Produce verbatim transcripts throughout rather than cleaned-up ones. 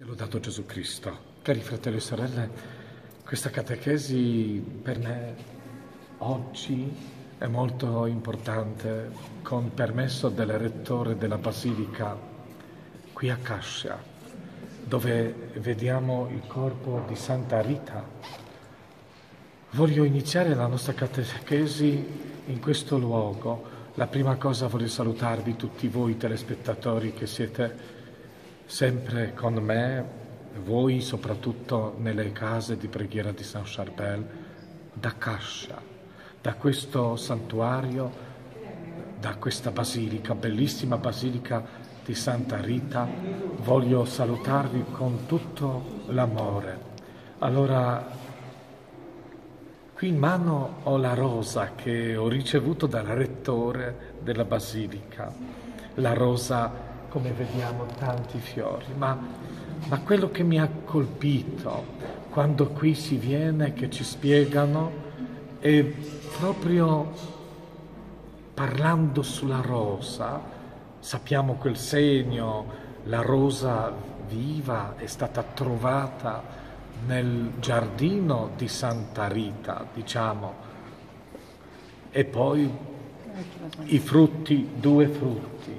Lodato Gesù Cristo. Cari fratelli e sorelle, questa catechesi per me oggi è molto importante, con permesso del rettore della Basilica qui a Cascia, dove vediamo il corpo di Santa Rita. Voglio iniziare la nostra catechesi in questo luogo. La prima cosa voglio salutarvi tutti voi telespettatori che siete sempre con me, voi soprattutto nelle case di preghiera di San Charbel, da Cascia, da questo santuario, da questa basilica, bellissima basilica di Santa Rita, voglio salutarvi con tutto l'amore. Allora, qui in mano ho la rosa che ho ricevuto dal rettore della basilica, la rosa, come vediamo, tanti fiori, ma, ma quello che mi ha colpito quando qui si viene, che ci spiegano, è proprio parlando sulla rosa, sappiamo quel segno, la rosa viva è stata trovata nel giardino di Santa Rita, diciamo, e poi i frutti, due frutti.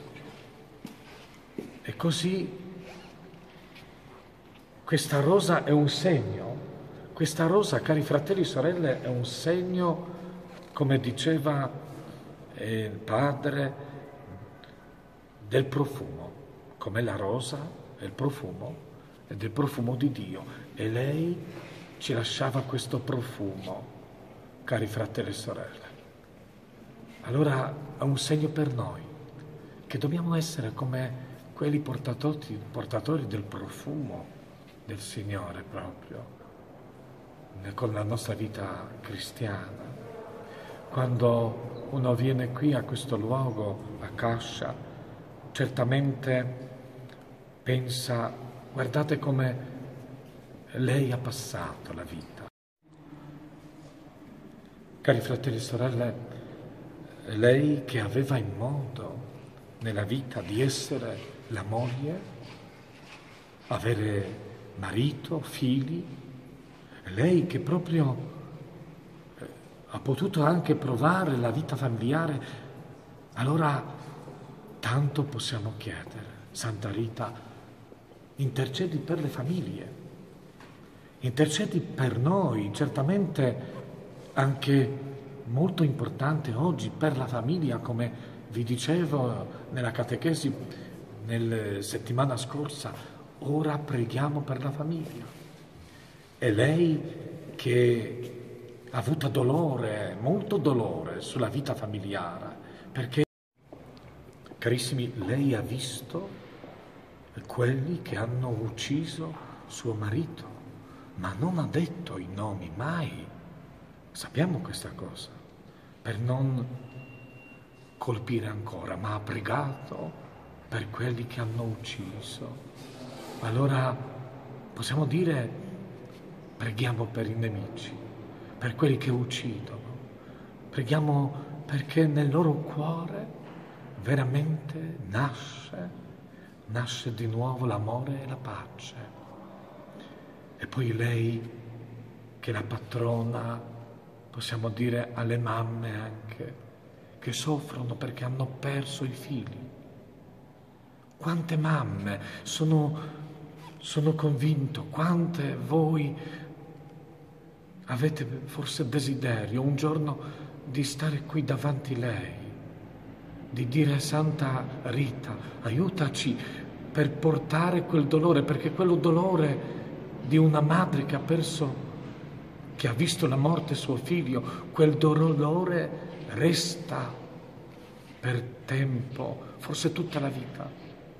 E così questa rosa è un segno, questa rosa, cari fratelli e sorelle, è un segno, come diceva eh, il padre, del profumo, come la rosa è il profumo, è del profumo di Dio. E lei ci lasciava questo profumo, cari fratelli e sorelle. Allora è un segno per noi, che dobbiamo essere come quelli portatori, portatori del profumo del Signore proprio, con la nostra vita cristiana. Quando uno viene qui a questo luogo, a Cascia, certamente pensa, guardate come lei ha passato la vita. Cari fratelli e sorelle, lei che aveva in modo nella vita di essere la moglie, avere marito, figli, lei che proprio eh, ha potuto anche provare la vita familiare, allora tanto possiamo chiedere. Santa Rita, intercedi per le famiglie, intercedi per noi, certamente anche molto importante oggi per la famiglia, come vi dicevo nella catechesi nella settimana scorsa, ora preghiamo per la famiglia. E lei che ha avuto dolore, molto dolore sulla vita familiare, perché, carissimi, lei ha visto quelli che hanno ucciso suo marito, ma non ha detto i nomi mai. Sappiamo questa cosa, per non colpire ancora, ma ha pregato per quelli che hanno ucciso. Allora possiamo dire, preghiamo per i nemici, per quelli che uccidono, preghiamo perché nel loro cuore veramente nasce, nasce di nuovo l'amore e la pace. E poi lei, che è la patrona, possiamo dire alle mamme anche, che soffrono perché hanno perso i figli. Quante mamme, sono, sono convinto, quante voi avete forse desiderio un giorno di stare qui davanti a lei, di dire: Santa Rita, aiutaci per portare quel dolore, perché quello dolore di una madre che ha perso, che ha visto la morte suo figlio, quel dolore resta per tempo, forse tutta la vita.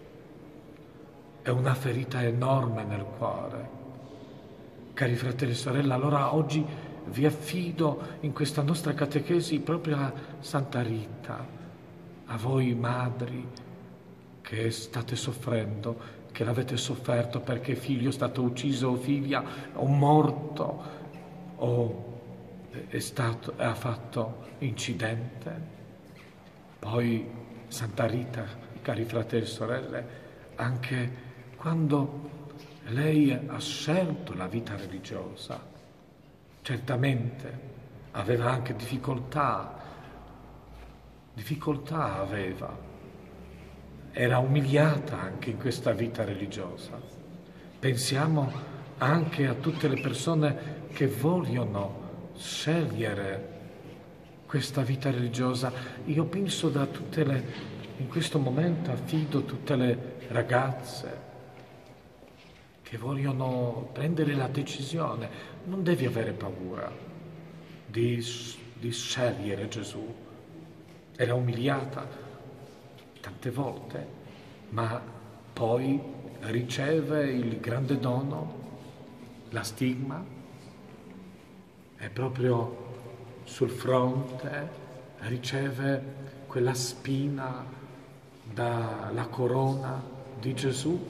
È una ferita enorme nel cuore. Cari fratelli e sorelle, allora oggi vi affido in questa nostra catechesi proprio a Santa Rita, a voi madri che state soffrendo, che l'avete sofferto perché figlio è stato ucciso o figlia o morto o è stato, ha fatto incidente. Poi Santa Rita, cari fratelli e sorelle, anche quando lei ha scelto la vita religiosa. Certamente aveva anche difficoltà, difficoltà aveva, era umiliata anche in questa vita religiosa. Pensiamo anche a tutte le persone che vogliono scegliere questa vita religiosa. Io penso da tutte le, in questo momento affido tutte le ragazze che vogliono prendere la decisione. Non devi avere paura di, di scegliere Gesù. Era umiliata tante volte, ma poi riceve il grande dono, la stigma, e proprio sul fronte riceve quella spina dalla corona di Gesù.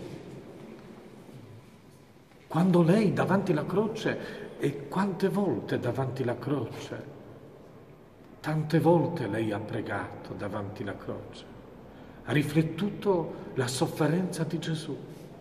Quando lei davanti alla croce, e quante volte davanti alla croce, tante volte lei ha pregato davanti alla croce, ha riflettuto la sofferenza di Gesù.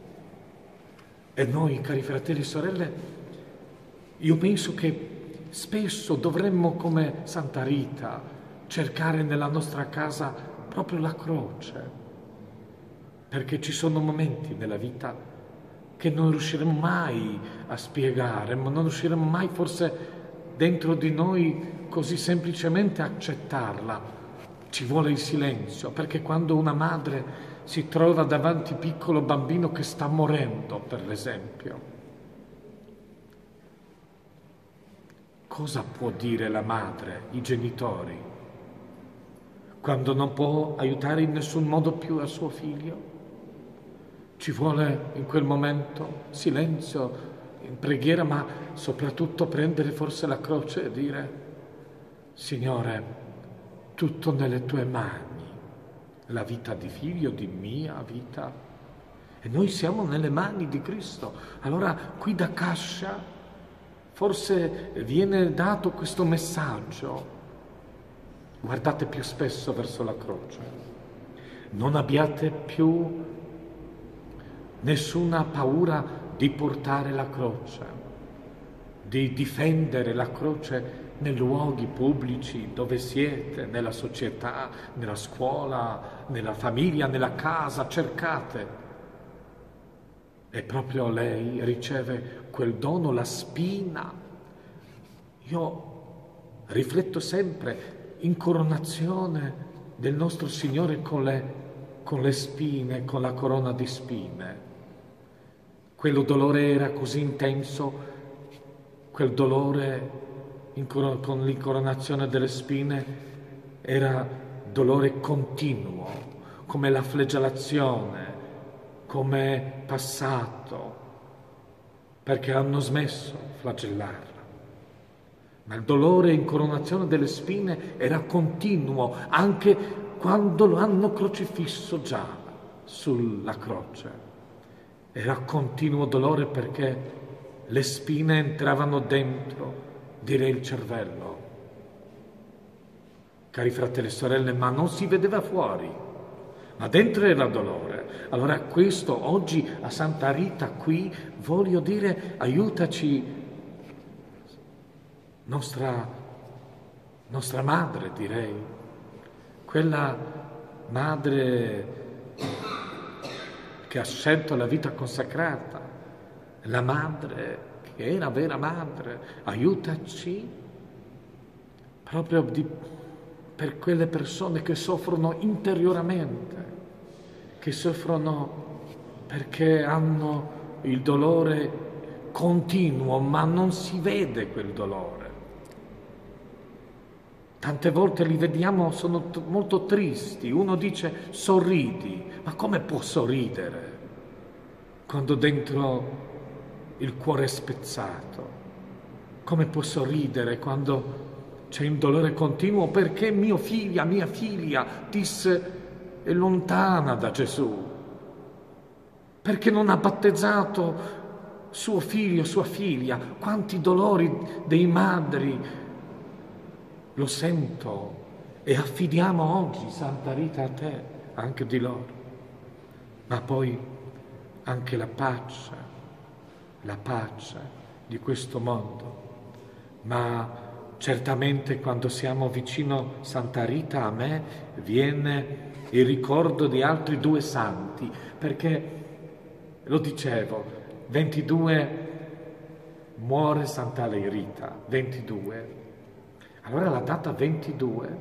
E noi, cari fratelli e sorelle, io penso che spesso dovremmo, come Santa Rita, cercare nella nostra casa proprio la croce, perché ci sono momenti nella vita che non riusciremo mai a spiegare, ma non riusciremo mai forse dentro di noi così semplicemente a accettarla. Ci vuole il silenzio, perché quando una madre si trova davanti a un piccolo bambino che sta morendo, per esempio, cosa può dire la madre, i genitori, quando non può aiutare in nessun modo più il suo figlio? Ci vuole in quel momento silenzio, in preghiera, ma soprattutto prendere forse la croce e dire: Signore, tutto nelle tue mani, la vita di figlio, di mia vita. E noi siamo nelle mani di Cristo. Allora qui da Cascia forse viene dato questo messaggio: guardate più spesso verso la croce, non abbiate più nessuna paura di portare la croce, di difendere la croce nei luoghi pubblici dove siete, nella società, nella scuola, nella famiglia, nella casa, cercate. E proprio lei riceve quel dono, la spina. Io rifletto sempre in coronazione del nostro Signore con le, con le spine, con la corona di spine. Quello dolore era così intenso, quel dolore in cor- con l'incoronazione delle spine era dolore continuo, come la flagellazione, come passato, perché hanno smesso di flagellarla. Ma il dolore in coronazione delle spine era continuo, anche quando lo hanno crocifisso già sulla croce. Era continuo dolore perché le spine entravano dentro, direi il cervello. Cari fratelli e sorelle, ma non si vedeva fuori, ma dentro era dolore. Allora questo oggi a Santa Rita qui voglio dire: aiutaci, nostra, nostra madre, direi, quella madre che ha scelto la vita consacrata, la madre che è la vera madre. Aiutaci proprio di, per quelle persone che soffrono interiormente, che soffrono perché hanno il dolore continuo, ma non si vede quel dolore. Tante volte li vediamo, sono t- molto tristi. Uno dice: sorridi, ma come può sorridere quando dentro il cuore è spezzato? Come può sorridere quando c'è un dolore continuo perché mio figlio, mia figlia disse è lontana da Gesù, perché non ha battezzato suo figlio, sua figlia? Quanti dolori dei madri, lo sento, e affidiamo oggi, Santa Rita, a te, anche di loro. Ma poi anche la pace, la pace di questo mondo. Ma certamente quando siamo vicino Santa Rita a me viene il ricordo di altri due santi, perché lo dicevo, ventidue muore Santa Rita, ventidue. Allora la data ventidue,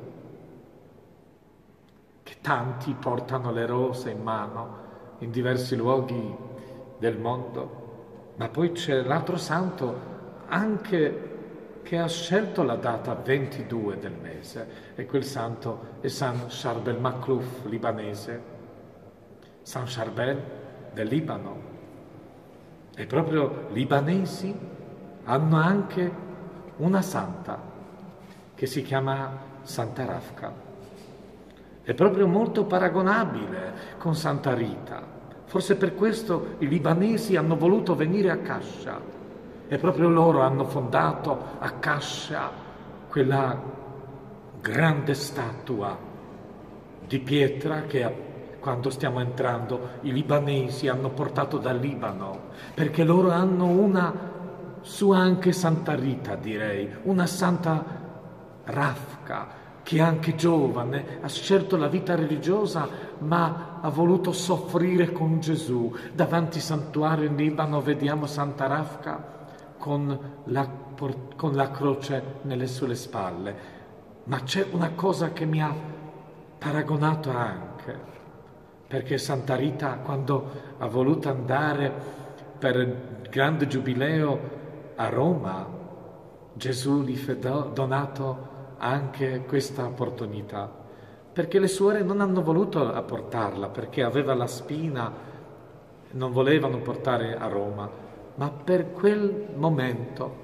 che tanti portano le rose in mano in diversi luoghi del mondo, ma poi c'è l'altro santo anche che ha scelto la data ventidue del mese, e quel santo è San Charbel Makhlouf, libanese, San Charbel del Libano. E proprio libanesi hanno anche una santa che si chiama Santa Rafka. È proprio molto paragonabile con Santa Rita. Forse per questo i libanesi hanno voluto venire a Kascia, e proprio loro hanno fondato a Kascia quella grande statua di pietra che quando stiamo entrando i libanesi hanno portato dal Libano, perché loro hanno una sua anche Santa Rita, direi, una Santa Rafka, che anche giovane ha scelto la vita religiosa, ma ha voluto soffrire con Gesù. Davanti al santuario in Libano vediamo Santa Rafka con la, con la croce nelle sue spalle. Ma c'è una cosa che mi ha paragonato anche, perché Santa Rita, quando ha voluto andare per il grande giubileo a Roma, Gesù gli fu donato anche questa opportunità, perché le suore non hanno voluto portarla, perché aveva la spina, non volevano portare a Roma, ma per quel momento,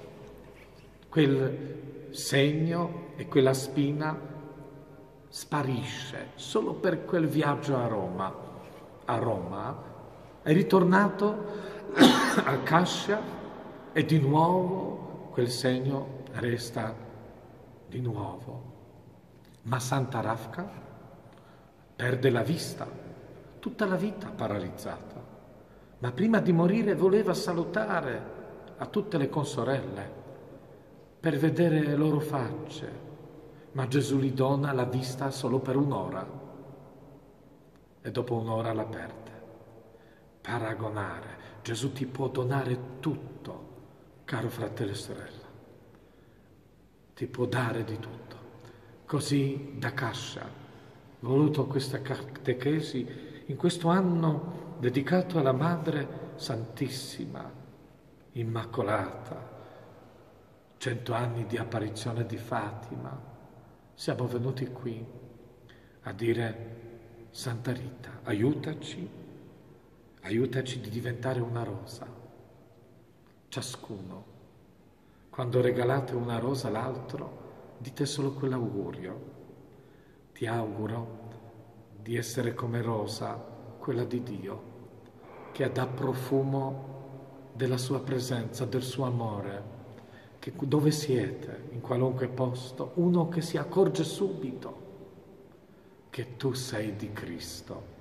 quel segno e quella spina sparisce, solo per quel viaggio a Roma. A Roma è ritornato a Kascia e di nuovo quel segno resta di nuovo. Ma Santa Rafka perde la vista, tutta la vita paralizzata, ma prima di morire voleva salutare a tutte le consorelle per vedere le loro facce, ma Gesù gli dona la vista solo per un'ora e dopo un'ora la perde. Paragonare, Gesù ti può donare tutto, caro fratello e sorella, ti può dare di tutto. Così da Kascia, voluto questa catechesi in questo anno dedicato alla Madre Santissima, Immacolata, cento anni di apparizione di Fatima, siamo venuti qui a dire: Santa Rita, aiutaci, aiutaci di diventare una rosa. Ciascuno, quando regalate una rosa all'altro, dite solo quell'augurio: ti auguro di essere come rosa, quella di Dio, che dà profumo della sua presenza, del suo amore, che dove siete, in qualunque posto, uno che si accorge subito che tu sei di Cristo.